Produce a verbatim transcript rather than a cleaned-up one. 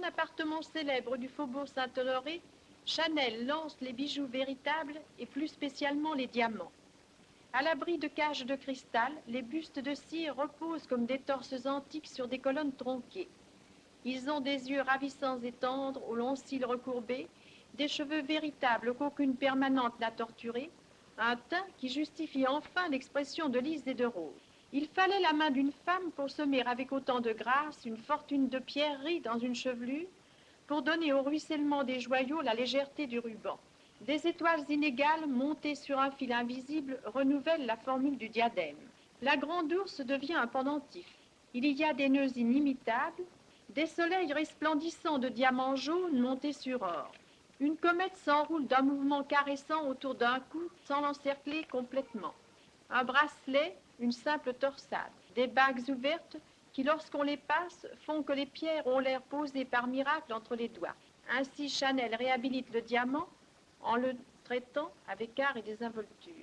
son appartement célèbre du faubourg Saint-Honoré, Chanel lance les bijoux véritables et plus spécialement les diamants. À l'abri de cages de cristal, les bustes de cire reposent comme des torses antiques sur des colonnes tronquées. Ils ont des yeux ravissants et tendres, aux longs cils recourbés, des cheveux véritables qu'aucune permanente n'a torturés, un teint qui justifie enfin l'expression de Lise et de Rose. Il fallait la main d'une femme pour semer avec autant de grâce une fortune de pierreries dans une chevelure, pour donner au ruissellement des joyaux la légèreté du ruban. Des étoiles inégales montées sur un fil invisible renouvellent la formule du diadème. La grande ours devient un pendentif. Il y a des nœuds inimitables, des soleils resplendissants de diamants jaunes montés sur or. Une comète s'enroule d'un mouvement caressant autour d'un cou sans l'encercler complètement. Un bracelet, une simple torsade, des bagues ouvertes qui, lorsqu'on les passe, font que les pierres ont l'air posées par miracle entre les doigts. Ainsi, Chanel réhabilite le diamant en le traitant avec art et désinvolture.